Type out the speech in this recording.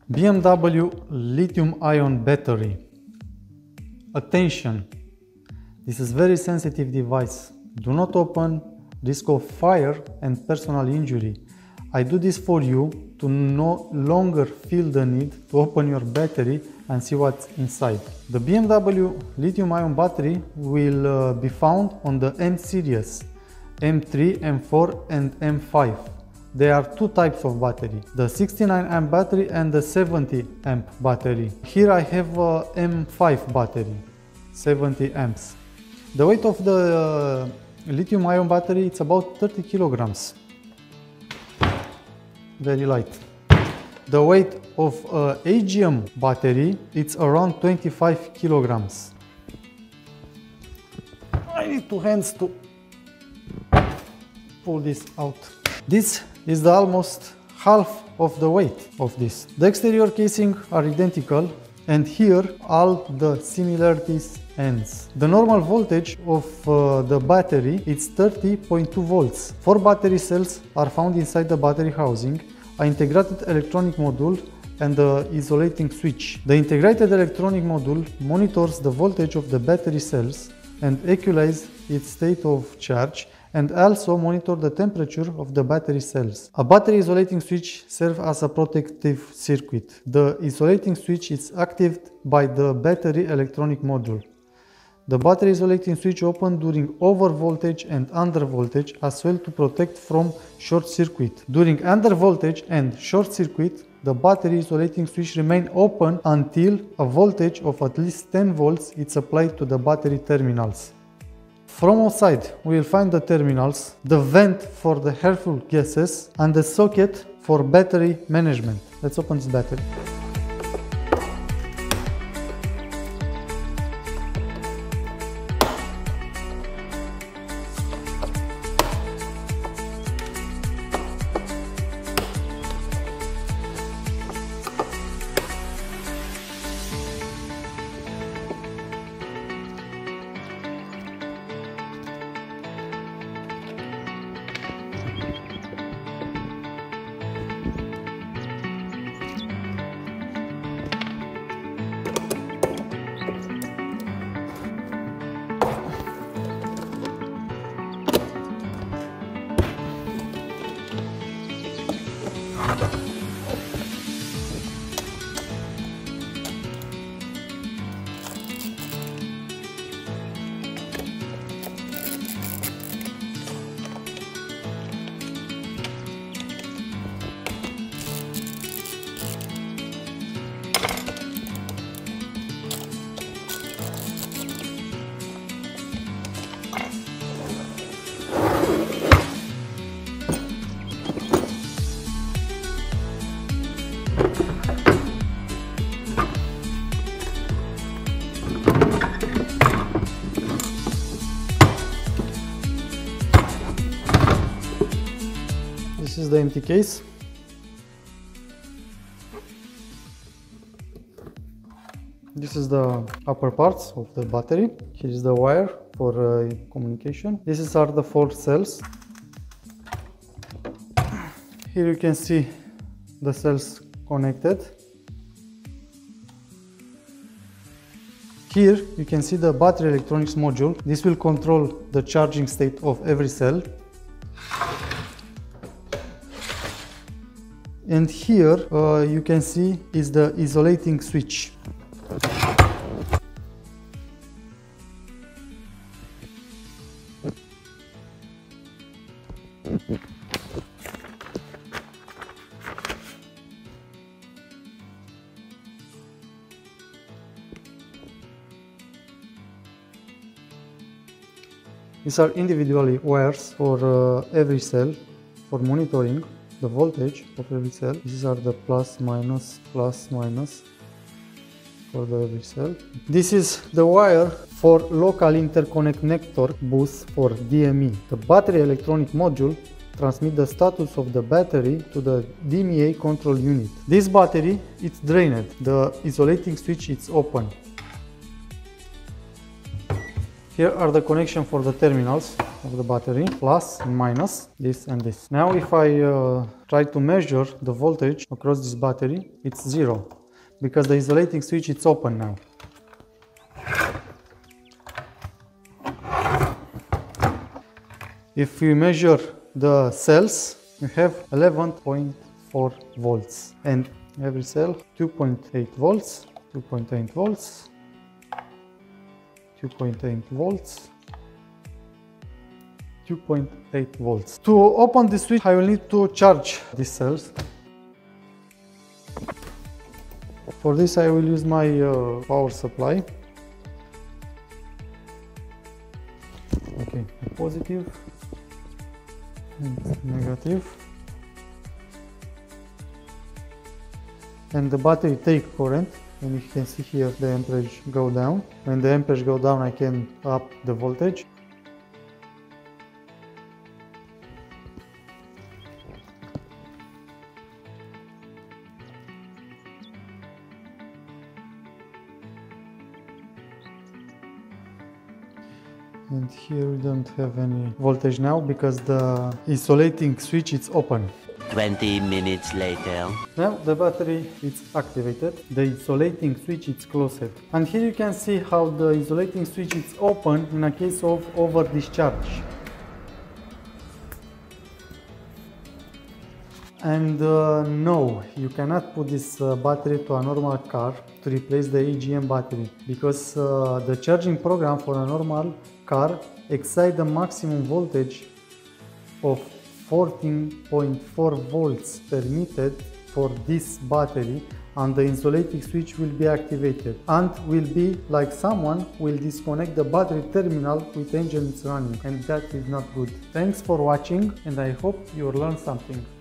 BMW lithium-ion battery. Attention! This is very sensitive device. Do not open, risk of fire and personal injury. I do this for you to no longer feel the need to open your battery and see what's inside. The BMW lithium-ion battery will be found on the M series, M3, M4 and M5. There are two types of battery, the 69 amp battery and the 70 amp battery. Here I have a M5 battery, 70 amps. The weight of the lithium-ion battery is about 30 kilograms. Very light. The weight of AGM battery it's around 25 kilograms. I need two hands to pull this out. This is the almost half of the weight of this. The exterior casing are identical and here all the similarities ends. The normal voltage of the battery is 30.2 volts. 4 battery cells are found inside the battery housing, an integrated electronic module and the isolating switch. The integrated electronic module monitors the voltage of the battery cells and equalizes its state of charge and also monitor the temperature of the battery cells. A battery isolating switch serves as a protective circuit. The isolating switch is activated by the battery electronic module. The battery isolating switch opens during over voltage and under voltage as well to protect from short circuit. During under voltage and short circuit, the battery isolating switch remains open until a voltage of at least 10 volts is applied to the battery terminals. From outside, we will find the terminals, the vent for the harmful gases, and the socket for battery management. Let's open this battery. This is the empty case. This is the upper parts of the battery. Here is the wire for communication. These are the 4 cells. Here you can see the cells connected. Here you can see the battery electronics module. This will control the charging state of every cell. And here you can see is the isolating switch. These are individually wires for every cell for monitoring the voltage of every cell. These are the plus minus for the every cell. This is the wire for local interconnect network bus for DME. The battery electronic module transmits the status of the battery to the DME control unit. This battery is drained. The isolating switch is open. Here are the connection for the terminals of the battery, plus and minus, this and this. Now if I try to measure the voltage across this battery, it's 0, because the isolating switch is open now. If we measure the cells, we have 11.4 volts, and every cell 2.8 volts, 2.8 volts, 2.8 volts, 2.8 volts. To open the switch, I will need to charge these cells. For this, I will use my power supply. Okay, positive and negative. And the battery take current, and you can see here the amperage go down. When the amperage go down, I can up the voltage. And here we don't have any voltage now because the insulating switch is open. 20 minutes later. Now the battery is activated, the insulating switch is closed. And here you can see how the insulating switch is open in a case of over discharge. And no, you cannot put this battery to a normal car to replace the AGM battery, because the charging program for a normal car excites the maximum voltage of 14.4 volts permitted for this battery, and the insulating switch will be activated and will be like someone will disconnect the battery terminal with engines running, and that is not good. Thanks for watching, and I hope you learned something.